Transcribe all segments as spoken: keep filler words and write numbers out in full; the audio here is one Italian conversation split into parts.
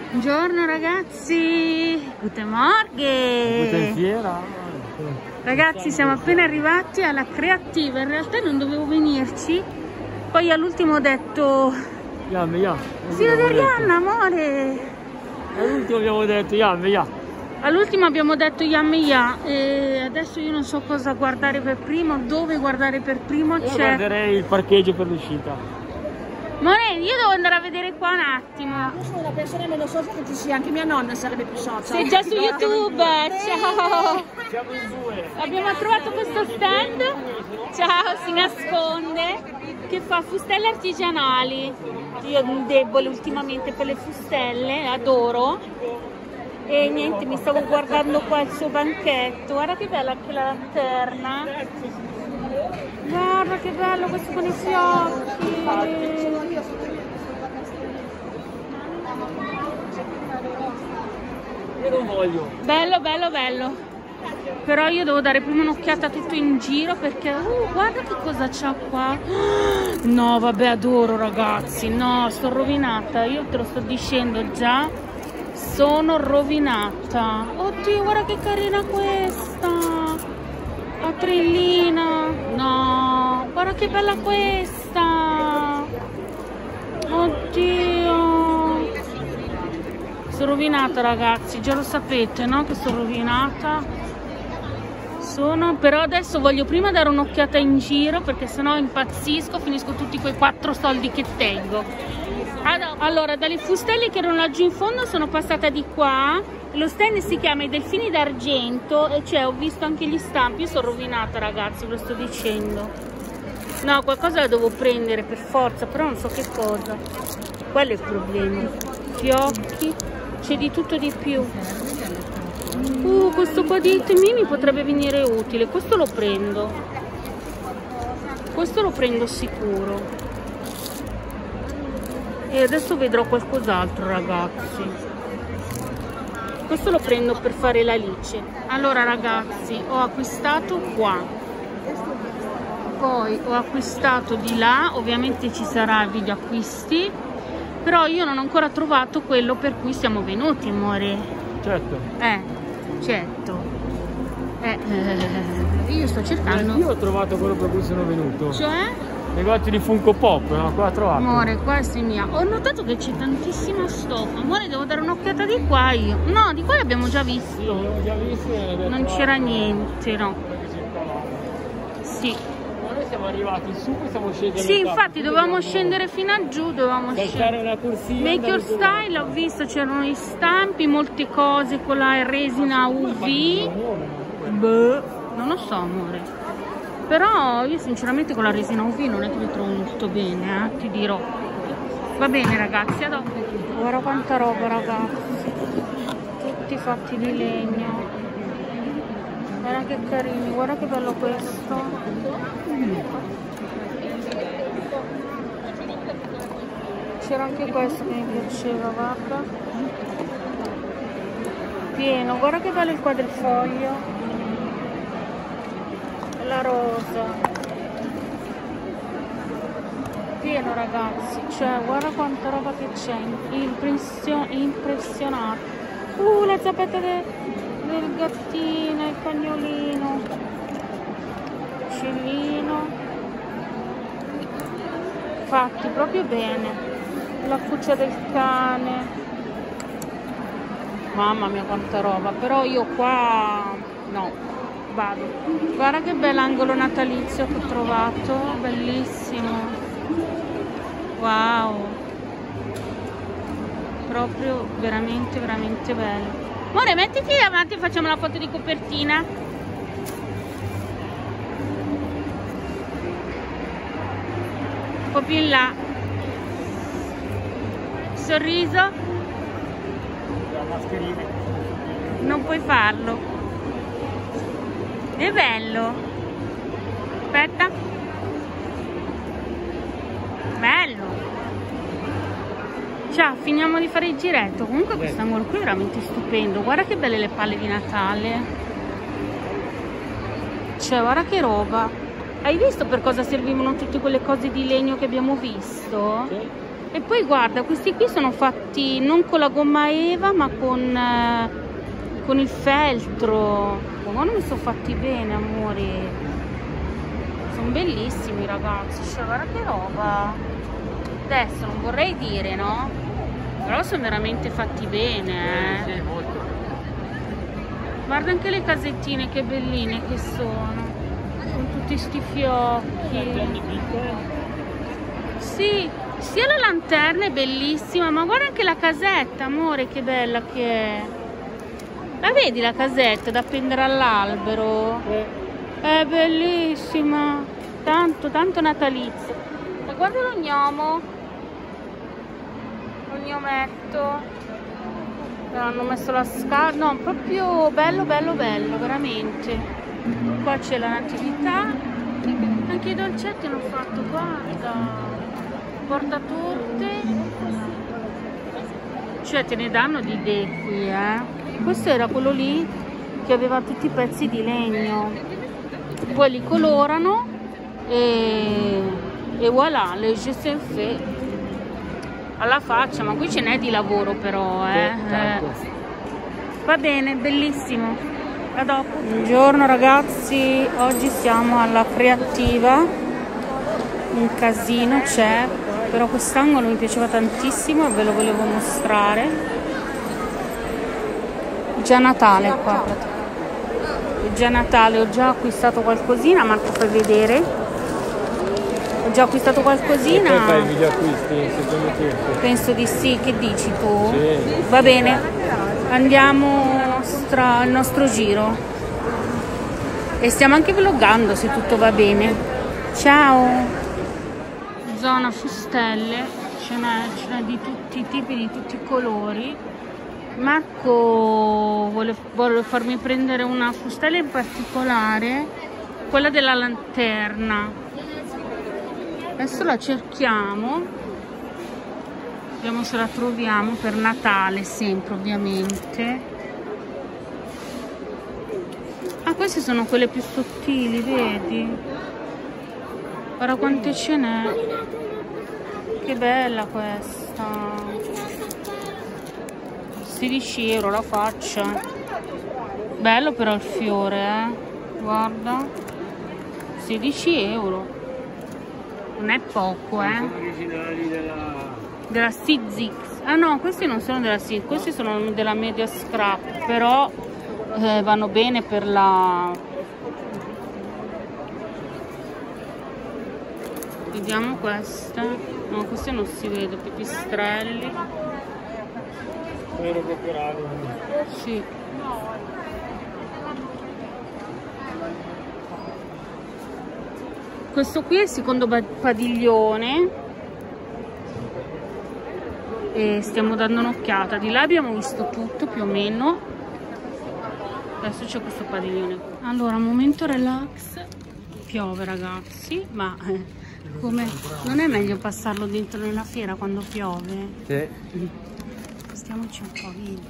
Buongiorno ragazzi, guten Morgen. Buonasera. Ragazzi, siamo appena arrivati alla creativa, in realtà non dovevo venirci, poi all'ultimo ho detto Yam, yam. zio Doriana, amore. All'ultimo abbiamo detto yam, yam. All'ultimo abbiamo detto yam ya e adesso io non so cosa guardare per primo, dove guardare per primo. Io c'è. guarderei il parcheggio per l'uscita. More, io devo andare a vedere qua un attimo. Io sono una persona meno social che ci sia, anche mia nonna sarebbe più social. Sei già su YouTube, ciao. Siamo in due. Abbiamo trovato questo stand, ciao, si nasconde, che fa fustelle artigianali. Io ho un debole ultimamente per le fustelle, adoro. E niente, mi stavo guardando qua il suo banchetto, guarda che bella anche la lanterna. Guarda che bello questo con i fiocchi. Io non voglio. Bello, bello, bello. Però io devo dare prima un'occhiata tutto in giro perché uh, guarda che cosa c'ha qua. No, vabbè, adoro ragazzi. No, sono rovinata. Io te lo sto dicendo già. Sono rovinata. Oddio, guarda che carina questa. La trillina. No, guarda che bella questa. Oddio. Sono rovinata ragazzi, già lo sapete, no? Che sono rovinata. Sono, però adesso voglio prima dare un'occhiata in giro perché sennò impazzisco, finisco tutti quei quattro soldi che tengo. Allora, dalle fustelle che erano laggiù in fondo sono passata di qua. Lo stand si chiama I Delfini d'Argento e cioè ho visto anche gli stampi. Io sono rovinata ragazzi, ve lo sto dicendo. No, qualcosa la devo prendere per forza, però non so che cosa. Quello è il problema. Fiocchi, c'è di tutto di più. Uh, questo qua di Itemi mi potrebbe venire utile. Questo lo prendo. Questo lo prendo sicuro. E adesso vedrò qualcos'altro ragazzi. Questo lo prendo per fare l'alice. Allora ragazzi, ho acquistato qua, poi ho acquistato di là, ovviamente ci sarà il video acquisti, però io non ho ancora trovato quello per cui siamo venuti, amore. Certo. Eh, certo. Eh, eh, io sto cercando. Io ho trovato quello per cui sono venuto. Cioè? Negozio di Funko Pop, no? Qua l'ho trovato. Amore, qua è mia. Ho notato che c'è tantissima stoffa. Amore, devo dare un'occhiata di qua io. No, di qua l'abbiamo già visto. Sì, l'abbiamo già visto e non c'era niente, no. Sì. Noi siamo arrivati su e siamo scesi. Sì, infatti dovevamo scendere fino a giù, dovevamo scendere. Una corsia. Make Your Style, ho visto, c'erano i stampi, molte cose con la resina U V. Beh, non lo so, amore. Però io sinceramente con la resina U V non è che mi trovo molto bene, eh, ti dirò. Va bene ragazzi, a dopo. Guarda quanta roba ragazzi. Tutti fatti di legno. Guarda che carini, guarda che bello questo. C'era anche questo che mi piaceva, guarda. Pieno, guarda che bello il quadrifoglio. La rosa. Pieno ragazzi, cioè guarda quanta roba che c'è. Impressio impressionante. Uh, la zappetta de del gattino, il cagnolino, uccellino, fatti proprio bene. La cuccia del cane. Mamma mia quanta roba, però io qua no, vado. Guarda che bell'angolo natalizio che ho trovato, bellissimo. Wow, proprio veramente veramente bello. Amore, mettiti davanti e facciamo la foto di copertina. Un po' più in là. Sorriso. La mascherina. Non puoi farlo. È bello. Aspetta. Bello. Ciao, finiamo di fare il giretto. Comunque questo angolo qui è veramente stupendo. Guarda che belle le palle di Natale. Cioè, guarda che roba. Hai visto per cosa servivano tutte quelle cose di legno che abbiamo visto? Sì. E poi guarda, questi qui sono fatti non con la gomma Eva, ma con, eh, con il feltro. Ma non mi sono fatti bene, amori. Sono bellissimi, ragazzi. Cioè, guarda che roba. Adesso non vorrei dire, no? Però sono veramente fatti bene, eh. Sì, molto. Guarda anche le casettine, che belline che sono. Con tutti sti fiocchi. Sì, sia la lanterna è bellissima, ma guarda anche la casetta, amore, che bella che è. La vedi la casetta da appendere all'albero? Eh. È bellissima. Tanto, tanto natalizio. E guarda lo gnomo. Lo gnometto. Hanno messo la scala, no, proprio bello, bello, bello, veramente. Qua c'è la natività, anche i dolcetti hanno fatto, guarda, portatorte, cioè te ne danno di idee qui, eh. Questo era quello lì che aveva tutti i pezzi di legno, poi li colorano e, e voilà, le je sais fait. Alla faccia, ma qui ce n'è di lavoro però, eh. eh. Va bene, bellissimo. A dopo. Buongiorno ragazzi, oggi siamo alla Creativa. Un casino c'è, però quest'angolo mi piaceva tantissimo e ve lo volevo mostrare. Già Natale qua. È già Natale, ho già acquistato qualcosina, Marco fai vedere. Ho già acquistato qualcosina. E poi fai video acquisti secondo te? Penso di sì, che dici tu? Sì. Va bene, andiamo nostra, al nostro giro. E stiamo anche vloggando se tutto va bene. Ciao! Zona fustelle, ce n'è di tutti i tipi, di tutti i colori. Marco vuole, vuole farmi prendere una fustella in particolare, quella della lanterna. Adesso la cerchiamo, vediamo se la troviamo per Natale, sempre ovviamente. Ah, queste sono quelle più sottili, vedi? Guarda quante ce n'è. Che bella questa. sedici euro la faccia. Bello però il fiore, eh. Guarda. sedici euro. Non è poco, eh. Sono originali della... Della Sizix. Ah no, questi non sono della Sizix, questi sono della Media Scrap, però eh, vanno bene per la... Vediamo questa. No, queste non si vede, pipistrelli. Ero proprio raro. Sì. Questo qui è il secondo padiglione e stiamo dando un'occhiata. Di là abbiamo visto tutto più o meno. Adesso c'è questo padiglione. Allora, momento relax. Piove ragazzi, ma eh, come non è meglio passarlo dentro nella fiera quando piove? Sì. Stiamoci un po', via.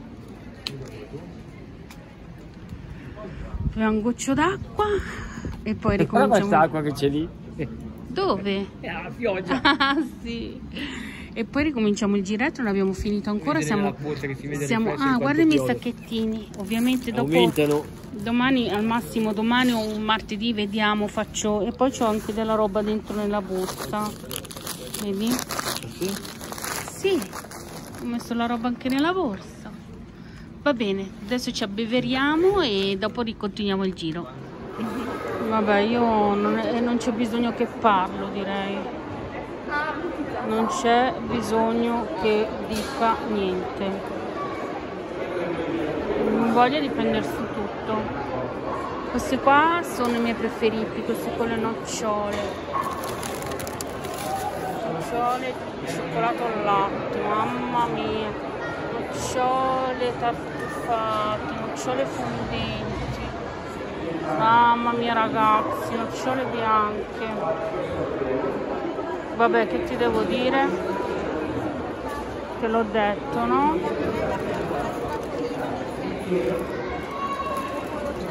Abbiamo un goccio d'acqua. E poi ricominciamo. Guarda quest'acqua che c'è lì. Dove? È la pioggia. Ah sì. E poi ricominciamo il giretto, non abbiamo finito ancora. Siamo, siamo... Ah, guarda i miei sacchettini. Ovviamente dopo aumentano. Domani, al massimo domani o un martedì, vediamo, faccio. E poi c'ho anche della roba dentro nella borsa. Vedi? Sì. Sì, ho messo la roba anche nella borsa. Va bene, adesso ci abbeveriamo e dopo ricontinuiamo il giro. Vabbè, io non, è, non c'è bisogno che parlo, direi. Non c'è bisogno che dica niente. Non voglia di prendere su tutto. Questi qua sono i miei preferiti, questi con le nocciole. Nocciole, cioccolato al latte, mamma mia. Nocciole tartufate, nocciole fondenti. Mamma mia ragazzi, nocciole bianche. Vabbè, che ti devo dire? Te l'ho detto, no?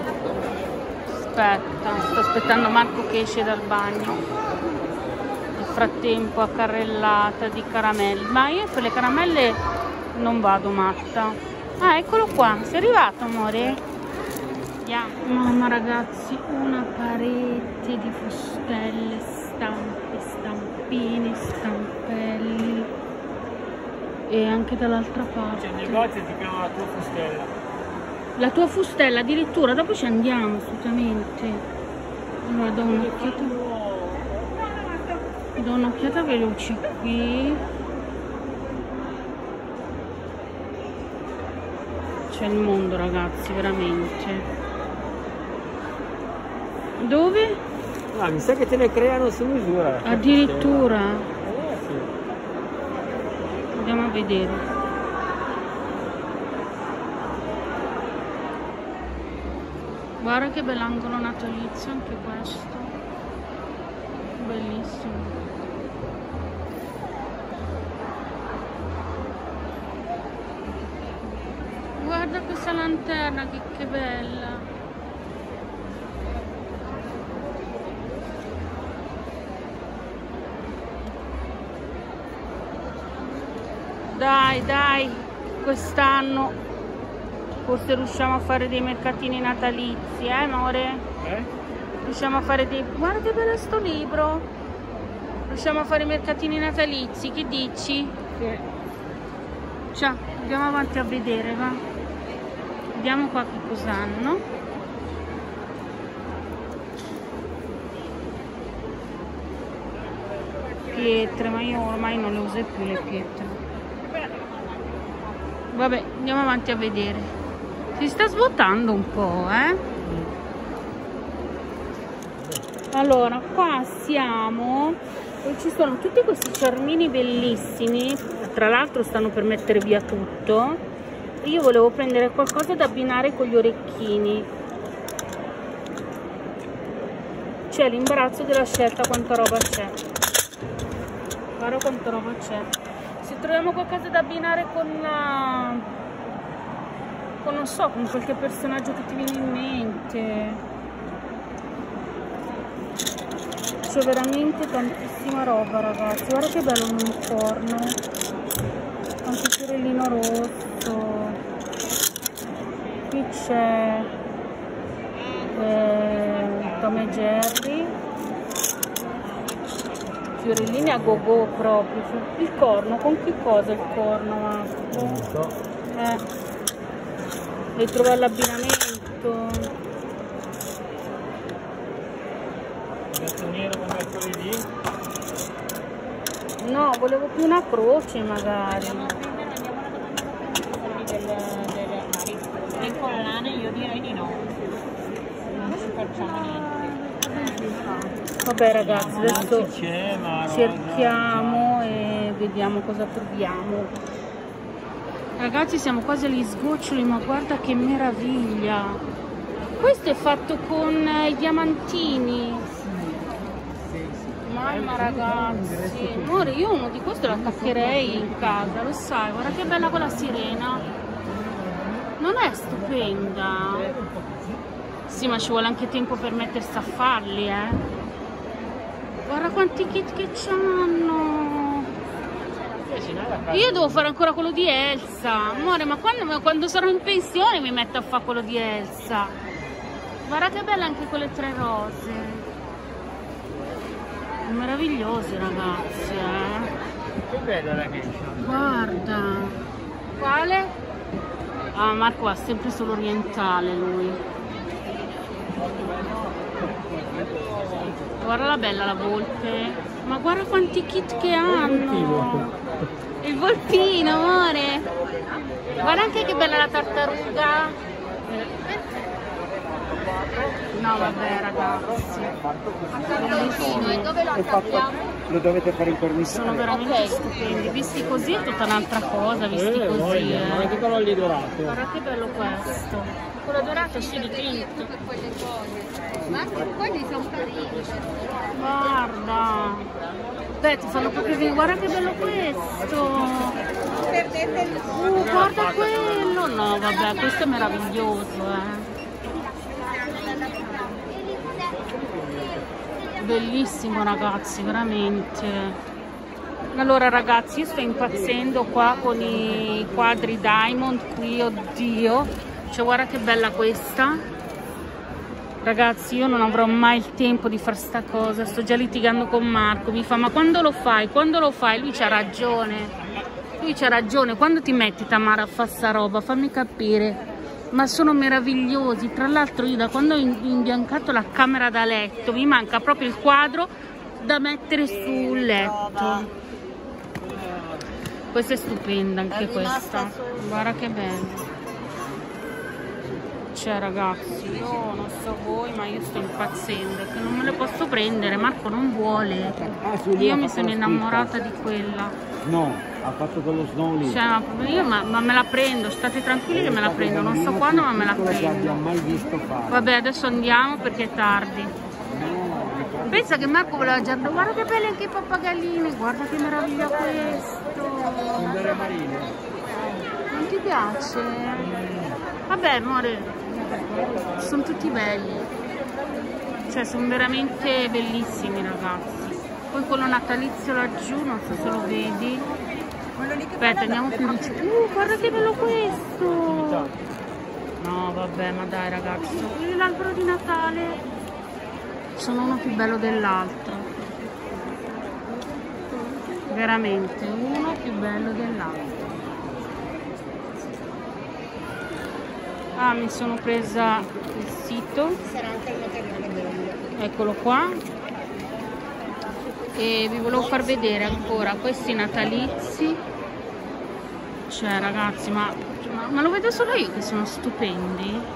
Aspetta, sto aspettando Marco che esce dal bagno. frattempo a carrellata di caramelle, ma io per le caramelle non vado matta. Ah, eccolo qua, sei arrivato amore? Yeah. Mamma ragazzi, una parete di fustelle, stampe, stampini, stampelli e anche dall'altra parte. C'è il negozio, si chiama La Tua Fustella. La Tua Fustella addirittura, dopo ci andiamo assolutamente. Allora do un'occhiata. Do un'occhiata veloce qui. C'è il mondo ragazzi, veramente. Dove? Ah, mi sa che te ne creano su misura. Addirittura. Eh, sì. Andiamo a vedere. Guarda che bell'angolo natalizio anche questo. Bellissimo. Guarda questa lanterna che, che bella. Dai, dai, quest'anno forse riusciamo a fare dei mercatini natalizi, eh amore? Eh? Riusciamo a fare dei... Guarda che bello sto libro! Riusciamo a fare i mercatini natalizi, che dici? Sì. Ciao, andiamo avanti a vedere, va? Vediamo qua che cos'hanno. Pietre, ma io ormai non le uso più le pietre. Vabbè, andiamo avanti a vedere. Si sta svuotando un po', eh? Allora, qua siamo e ci sono tutti questi charmini bellissimi. Tra l'altro stanno per mettere via tutto. Io volevo prendere qualcosa da abbinare con gli orecchini. C'è l'imbarazzo della scelta, quanta roba c'è. Guarda quanta roba c'è. Se troviamo qualcosa da abbinare con, uh, con non so, con qualche personaggio che ti viene in mente. C'è veramente tantissima roba ragazzi. Guarda che bello un unicorno. Anche il fiorellino rosso. Qui c'è eh, Tom e Jerry. Fiorellini a go-go proprio. Il corno, con che cosa il corno? Marco? Non so. Eh. Devi trovare l'abbinamento. Questo nero con mercoledì? No, volevo più una croce magari. Le collane io direi di no. Non ci facciamo niente. Vabbè ragazzi, adesso C'è, ma cerchiamo e vediamo cosa troviamo. Ragazzi, siamo quasi agli sgoccioli, ma guarda che meraviglia. Questo è fatto con i diamantini. Mamma ragazzi, amore, io uno di questi lo attaccherei in casa, lo sai, guarda che bella quella sirena. Non è stupenda? Sì, ma ci vuole anche tempo per mettersi a farli, eh. Guarda quanti kit che c'hanno. Io devo fare ancora quello di Elsa. Amore, ma quando, quando sarò in pensione mi metto a fare quello di Elsa. Guarda che belle anche quelle tre rose. Meravigliosi ragazzi, eh. Che bella la geisha. Guarda. Quale? Ah, Marco ha sempre solo orientale lui. Guarda la bella la volpe. Ma guarda quanti kit che hanno. Il volpino, amore. Guarda anche che bella la tartaruga. No vabbè ragazzi. E dove lo attacchiamo? Lo dovete fare in cornice. Sono veramente Ok. stupendi. Visti così è tutta un'altra cosa, visti Eh, così, voglia, eh. ma anche quello lì dorato. Guarda che bello questo. Quello dorato sì, dipinto. Ma anche quelli sono carini. Guarda. Beh, ti fanno proprio venire. Guarda che bello questo. Uh, guarda quello. No, vabbè, questo è meraviglioso, eh. Bellissimo ragazzi, veramente. Allora ragazzi, io sto impazzendo qua con i quadri Diamond qui, oddio, cioè guarda che bella questa. Ragazzi, io non avrò mai il tempo di fare sta cosa, sto già litigando con Marco, mi fa ma quando lo fai, quando lo fai? Lui c'ha ragione, lui c'ha ragione, quando ti metti Tamara a fare sta roba, fammi capire. Ma sono meravigliosi, tra l'altro io da quando ho imbiancato la camera da letto mi manca proprio il quadro da mettere sul letto. Questa è stupenda anche questa, guarda che bella. Cioè ragazzi, io non so voi ma io sto impazzendo, che non me le posso prendere, Marco non vuole. Io mi sono innamorata di quella. No, ha fatto quello snow lì. Cioè, ma, io, ma, ma me la prendo, state tranquilli che me la prendo, non so quando ma me la prendo. mai visto fare. Vabbè, adesso andiamo perché è tardi. Pensa che Marco voleva già... Guarda che belli anche i pappagallini, guarda che meraviglia questo. Non ti piace? Vabbè amore, sono tutti belli. Cioè sono veramente bellissimi ragazzi. Poi quello natalizio laggiù, non so se lo vedi. Aspetta, andiamo più vicino. Uh, guarda che bello questo. No vabbè, ma dai ragazzi, l'albero di Natale. Sono uno più bello dell'altro, veramente uno più bello dell'altro. Ah, mi sono presa il sito, eccolo qua, e vi volevo far vedere ancora questi natalizi. Cioè ragazzi, ma, ma lo vedo solo io che sono stupendi?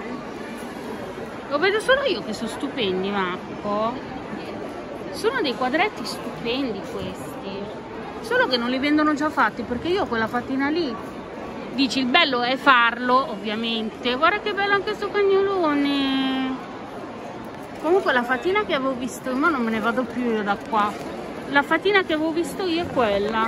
Lo vedo solo io che sono stupendi, Marco. Sono dei quadretti stupendi questi. Solo che non li vendono già fatti, perché io quella fatina lì. Dici, il bello è farlo, ovviamente. Guarda che bello anche questo cagnolone. Comunque la fatina che avevo visto, ma non me ne vado più io da qua. La fatina che avevo visto io è quella.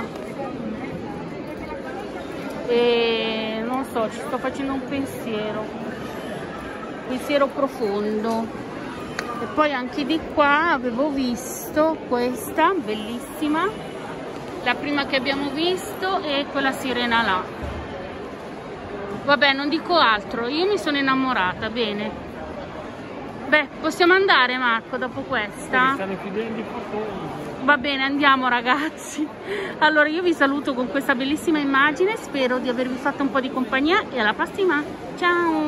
E non so, ci sto facendo un pensiero. pensiero profondo. E poi anche di qua avevo visto questa bellissima, la prima che abbiamo visto è quella sirena là. Vabbè, non dico altro, io mi sono innamorata. Bene, beh, possiamo andare Marco dopo questa? Stanno chiudendo i portoni. Va bene, andiamo ragazzi. Allora io vi saluto con questa bellissima immagine, spero di avervi fatto un po' di compagnia e alla prossima, ciao.